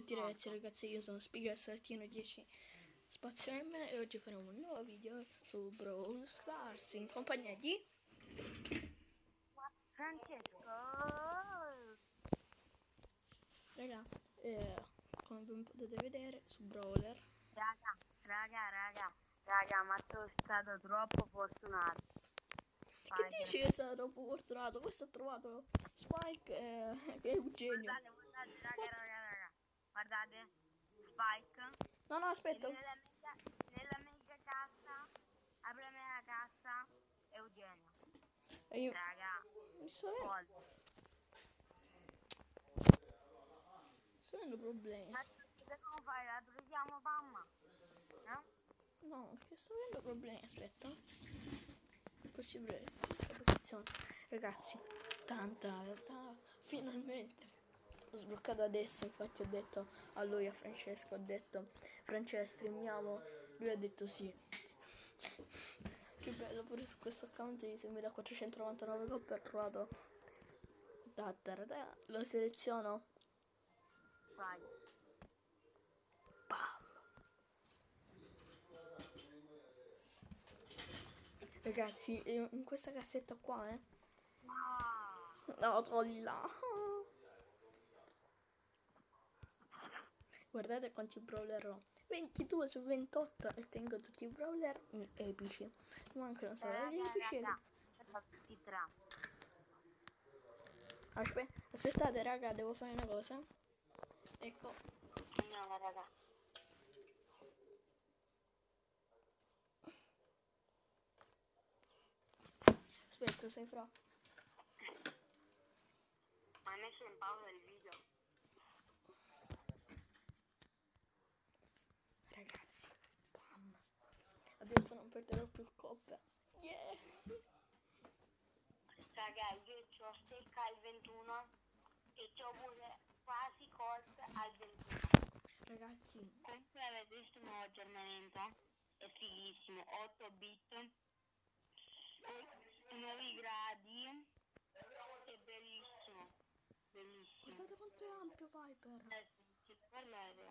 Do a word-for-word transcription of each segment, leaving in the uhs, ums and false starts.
tutti ragazzi e ragazze, io sono Spigassartino dieci Spazio M e oggi faremo un nuovo video su Brawl Stars in compagnia di Francesco. raga, eh, come ben potete vedere su Brawler. Raga, raga, raga, raga, ma tu sei stato troppo fortunato. Che dici che è stato troppo fortunato? Questo ha trovato Spike eh, che è un genio. Guardate, guardate, raga, raga, raga. Guardate, Spike. No, no, aspetta. Nella mega, nella mega cassa, apre la mega cassa, Eugenio. E io Raga, mi sto avendo, soldi. sto avendo problemi. Ma che dobbiamo fare? La troviamo mamma? No? No, che sto avendo problemi, aspetta. Possibile la posizione. Ragazzi, tanta, tanta, finalmente ho sbloccato adesso, infatti ho detto a lui, a Francesco, ho detto Francesco, streamiamo, lui ha detto sì. Che bello, pure su questo account di seimilaquattrocentonovantanove coppe ho trovato. Da, da, da, da. Lo seleziono. Vai. Bam. Ragazzi, in questa cassetta qua, eh. Ah. No, togli là. Guardate quanti brawler ho. ventidue su ventotto e tengo tutti i brawler epici. Mancano solo gli Raga, epici. raga, aspetta, tutti tre. Aspe aspettate raga, devo fare una cosa. Ecco. Andiamo, raga. Aspetta, sei fra. Ma hai messo in pausa il video? Ragazzi, bam. Adesso non perderò più coppe. Yeah. Raga, io c'ho stecca al ventuno e c'ho pure quasi colt al ventuno. Ragazzi, Comunque avete visto il nuovo aggiornamento? È fighissimo, otto bit, nuovi gradi, è bellissimo, bellissimo. guardate quanto è ampio Piper. Eh, sì, parlare.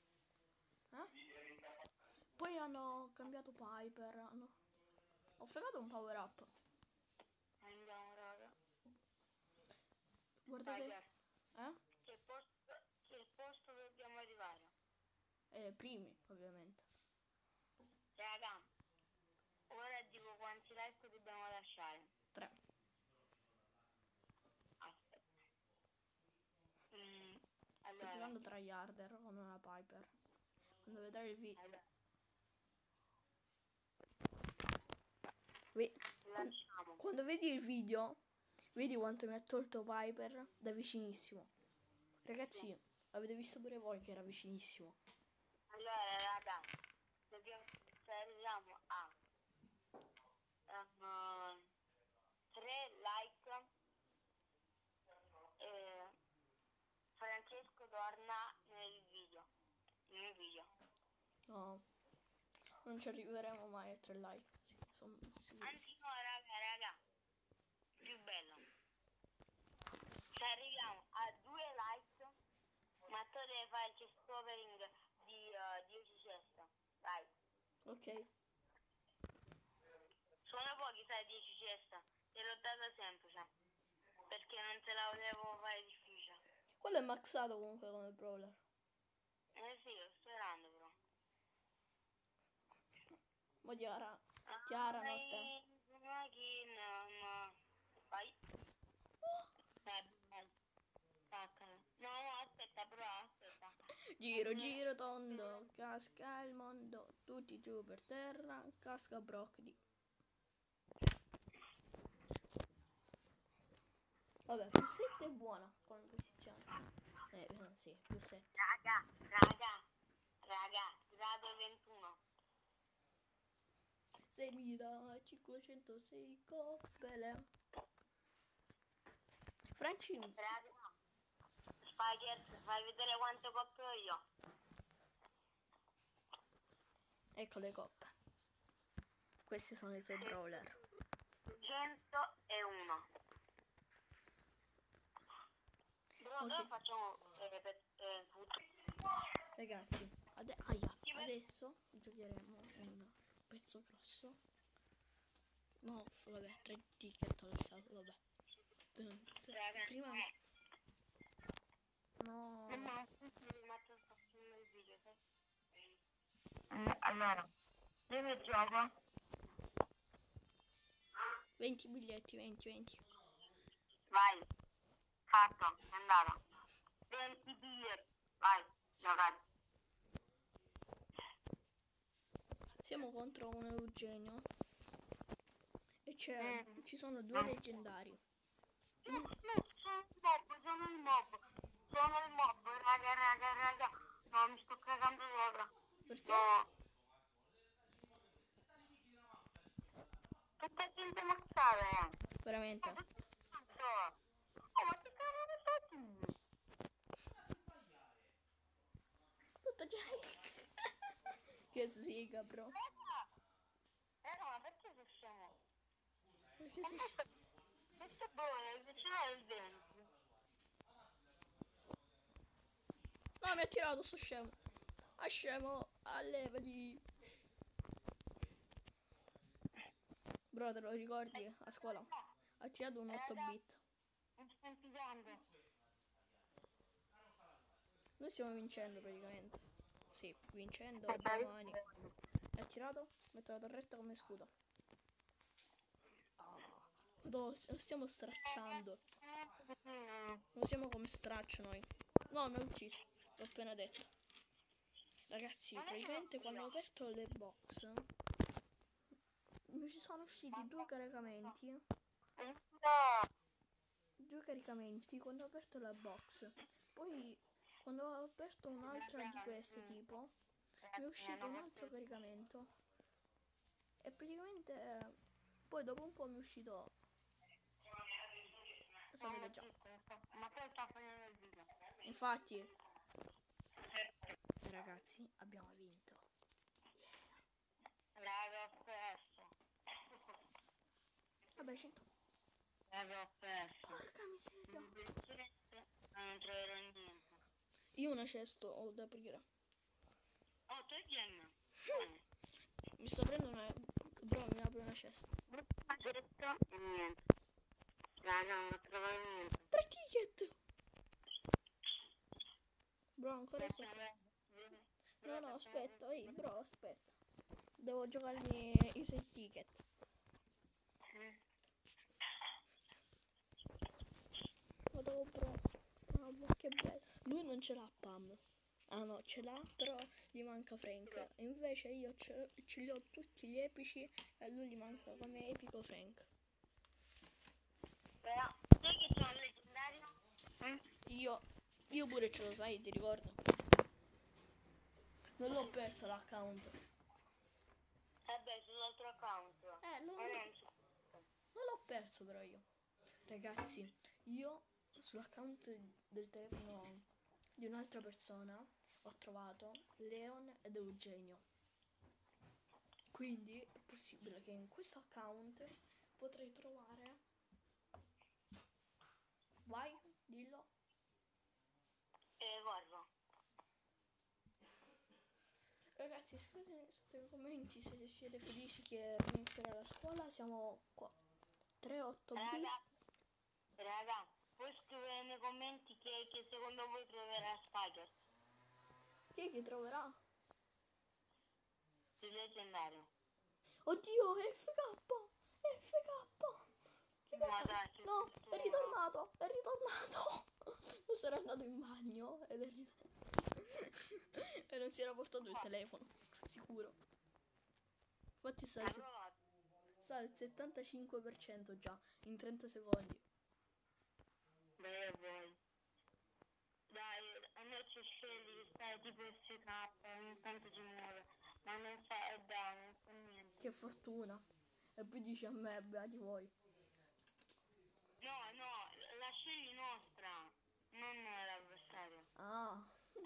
Eh? Poi hanno cambiato Piper. Hanno... Ho fregato un power up. Andiamo, raga. Guardate. Piper, Eh? che posto, che posto dobbiamo arrivare? Eh, primi, ovviamente. Raga, ora dico quanti like dobbiamo lasciare. Tre. Aspetta. Mm, Sto allora, giocando tryharder con una Piper. Quando vedrai il video. allora, Ve quando, lasciamo. quando vedi il video, vedi quanto mi ha tolto Piper da vicinissimo. Ragazzi, avete visto pure voi che era vicinissimo. Allora, raga, dobbiamo, se arriviamo a um, tre like, eh, Francesco torna nel video. Nel video. No, non ci arriveremo mai a tre like. Sì, sono sicuro. Anzi no, raga, raga, più bello. Se arriviamo a due like, ma tu devi fare il chest covering di uh, dieci cesta. Dai. Ok. Sono pochi, sai, dieci cesta. Te l'ho data semplice. Perché non te la volevo fare difficile. Quello è maxato comunque come brawler. Eh sì, lo sto sperando però. Mo Chiara. Chiara notte. Vai. Vai, vai. Staccala. No, no, aspetta, però, aspetta. Giro, giro tondo, casca il mondo, tutti giù per terra, casca Broccoli. Vabbè, più sette è buona come posizione. Eh, eh, sì, più sette. Raga, raga, raga, grado ventuno. seimilacinquecentosei coppele. Franci, Raga, Spider, fai vedere quante coppe ho io. ecco le coppe. Questi sono i suoi brawler. centouno. Però Ok. noi facciamo eh, per, eh, food. Ragazzi, ade- aia, Ti per- adesso giocheremo un pezzo grosso. No, vabbè, tre ticket ho lasciato, vabbè. Dun, dun. Raga, Prima mi... No, no, ma mi metto sto film il video, sai? Eh, allora, dove gioco? venti biglietti, venti, venti. Vai, fatto, è andato. venti biglietti, vai, giocate. Siamo contro un Eugenio. E c'è, Mm. ci sono due leggendari. No, no, sono il mob, sono il mob, sono il mob, raga, raga, raga. No, mi sto cagando sopra. Perché? No. Tutta gente mazzata, eh. Veramente. Oh, ma che cazzo ne fai tu? Tutta gente. Che sfiga, bro. Eh no, ma perché sei scemo? Perché sei... Questo è buono, il vicino è il venti. No, mi ha tirato, sto scemo. Ah, scemo. Allevati. Bro, te lo ricordi? A scuola ha tirato un otto bit. Non ci sto impidando. Noi stiamo vincendo praticamente. Sì, vincendo. Abbiamo mani. Ha tirato? Metto la torretta come scudo. Madò, lo stiamo stracciando. Non siamo come straccio noi. No, mi ha ucciso. L'ho appena detto. Ragazzi, praticamente quando ho aperto le box mi ci sono usciti due caricamenti. Due caricamenti quando ho aperto la box. Poi quando ho aperto un'altra di queste tipo mi è uscito un altro caricamento. E praticamente eh, poi dopo un po' mi è uscito. Sapete già. Ma poi sta facendo il video. Infatti, ragazzi, abbiamo vinto. L'avevo perso. Vabbè, cento. L'avevo perso. Porca miseria. Non troverò niente. Io una cesto ho da aprire. Oh, te vieni. Mi sto prendendo una. Bro, mi apro una cesta. Ha detto e niente. Raga, non ho trovato niente. Tre ticket! Bro, ancora sto. No, no, aspetta, ehi, bro, aspetta. Devo giocarmi i sei ticket. Vado, bro. Ah, ma che bello. Lui non ce l'ha Pam. Ah no, ce l'ha, però gli manca Frank. E invece io ce, ce li ho tutti gli epici e a lui gli manca come epico Frank. Però, sai che c'è un leggendario? Io, io pure ce lo sai, ti ricordo? Non l'ho perso l'account. Vabbè, sull'altro account. Eh, non, non l'ho perso però io. Ragazzi, io sull'account del telefono di un'altra persona ho trovato Leon ed Eugenio. Quindi è possibile che in questo account potrei trovare. Vai, dillo. Eh, guarda. Ragazzi, scrivete sotto nei commenti se siete felici che inizierà la scuola. Siamo qua. tre otto B. Raga, raga, puoi scrivere nei commenti che, che secondo voi troverà Spider. Chi è che troverà? Il leggendario. Oddio, è F K! È F K! Che Ma bello! dai, c'è No, tutto. è ritornato! È ritornato! Non sarà andato in bagno ed è ritornato. E non si era portato il telefono, sicuro. Infatti sta al, Hai se- provato? sta al settantacinque per cento già, in trenta secondi. Beh, voi. Dai, a me ci scegli che stai tipo S K, ogni tanto ci muove. Ma non fa, è dai, non fa niente. Che fortuna. E poi dici a me, beati voi. No, no, la scegli nostra, non l'avversario. Ah.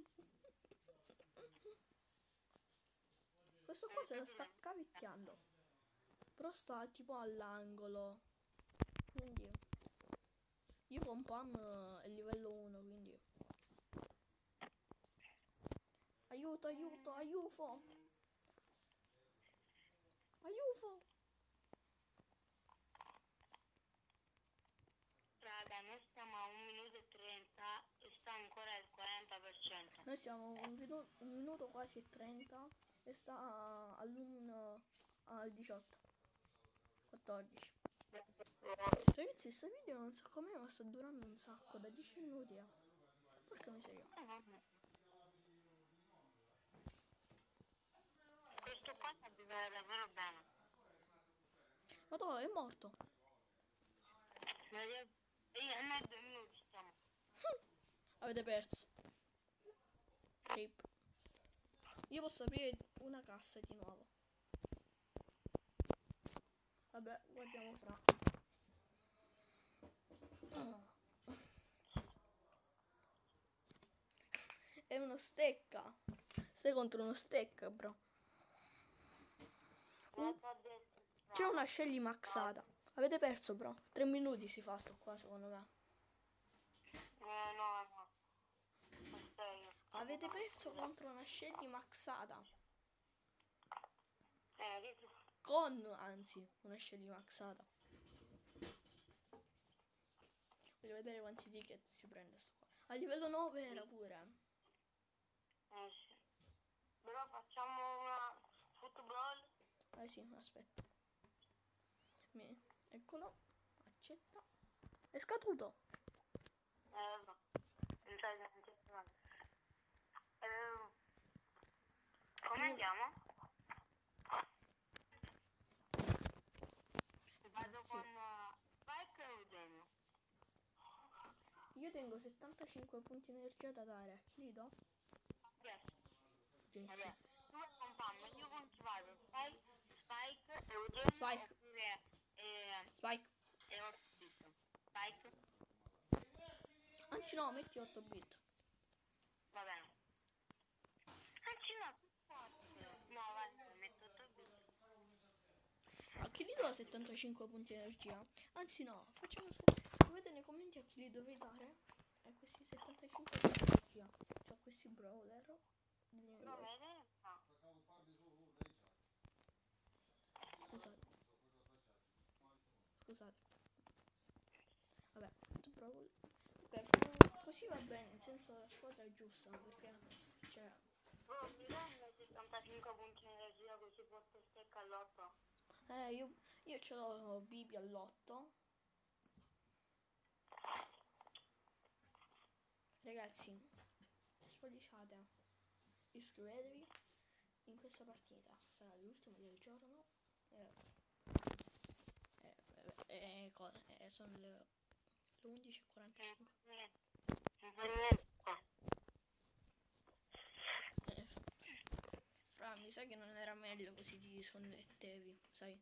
Questo qua se lo sta cavicchiando. Però sta tipo all'angolo. Quindi io con Pam è livello uno, quindi aiuto, aiuto, aiuto. Aiuto. Raga, noi stiamo a un minuto e trenta e sta ancora il quaranta per cento. Noi siamo un, vinu- un minuto quasi e trenta e sta all'un al diciotto. quattordici. Ragazzi, questo video non so com'è, ma sta durando un sacco, da dieci minuti. Eh. Porca miseria. Questo qua sta vivendo davvero bene. Ma tu è morto. E io noi due minuti stiamo. Avete perso. Rip. Io posso aprire una cassa di nuovo. Vabbè, guardiamo fra. È uno stecca. Stai contro uno stecca, bro. Uh, c'è una scegli maxata. Avete perso, bro. Tre minuti si fa sto qua, secondo me. Eh, no, no. Avete perso contro una scegli maxata. Eh, Con, anzi, una scegli maxata. Voglio vedere quanti ticket si prende sto qua. A livello nove era pure. Eh sì. Però facciamo una football. Eh sì, aspetta. Mi... Eccolo. Accetta. È scaduto. Eh, no. Non sai se non c'è niente. Eh, come andiamo? Vado Sì. con uh, Spike e Eugenio. Io tengo settantacinque punti energia da dare. A chi li do? Yes. Jesse. Vabbè. Tu vai con Pam, io con chi vado? Spike, Spike, Eugenio Spike. oppure eh, Spike. e otto bit. Spike? Anzi no, metti otto bit. Va bene. Anzi no, più forte. No, vai, metto otto bit. A chi li do settantacinque punti energia? Anzi no, facciamo se... Scrivete nei commenti a chi li dovrei dare. E questi settantacinque punti energia. Cioè questi brawler. No, vede? No. Scusate. Scusate. Vabbè, tu provo. Vabbè, così va bene, nel senso la squadra è giusta, perché cioè. Oh, mi rende settantacinque punti di energia così porto stecca all'otto. Eh, io, io ce l'ho Bibi all'otto. Ragazzi, spolliciate, iscrivetevi in questa partita, sarà l'ultima del giorno. Eh, eh, eh, eh, cosa? Eh, sono le undici e quarantacinque. Eh, fra, mi sa che non era meglio così ti disconnettevi, sai?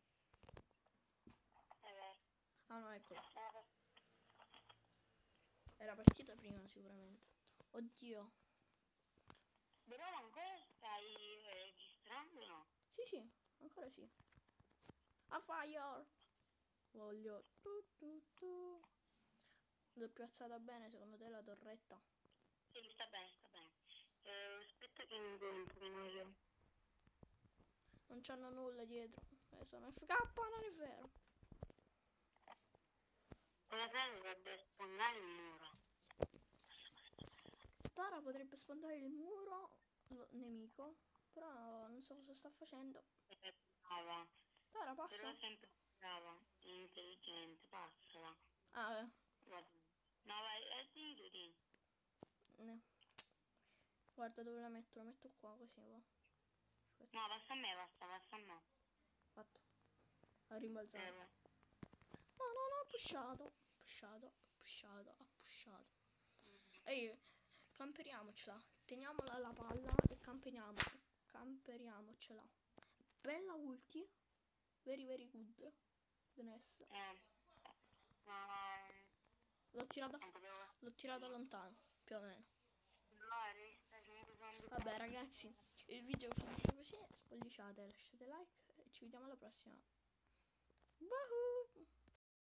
Ah no, eccolo. Era partita prima sicuramente. Oddio. Però ancora stai registrando, no? Sì, sì, ancora sì. A fire! Voglio. Tu, tu, tu. L'ho piazzata bene secondo te la torretta? Sì, sta bene, sta bene. Eh, aspetta che mi vedo un pochino io. Non c'hanno nulla dietro. Eh, sono F K, non è vero. Quella prima dovrebbe spondare il muro. Tara potrebbe spondare il muro lo, nemico, però non so cosa sta facendo. È brava. Tara, passa. Però sempre brava, intelligente, passala. Ah, eh. Guarda. No, vai, eh, sì, sì. Ne. Guarda dove la metto, la metto qua così va. Aspetta. No, passa a me, basta, passa a me. Fatto. Ha rimbalzato. Eh, No, no, no, ha pushato. Pushato, pushato, ha pushato. Ehi, camperiamocela. Teniamola la palla e camperiamo. Camperiamocela. Bella ulti. Very very good. Goodness. eh. Ma... L'ho tirata, non potevo... l'ho tirata lontano, più o meno. No, resta cinque secondi. Vabbè ragazzi, il video finisce così. Spolliciate, lasciate like e ci vediamo alla prossima. Woohoo!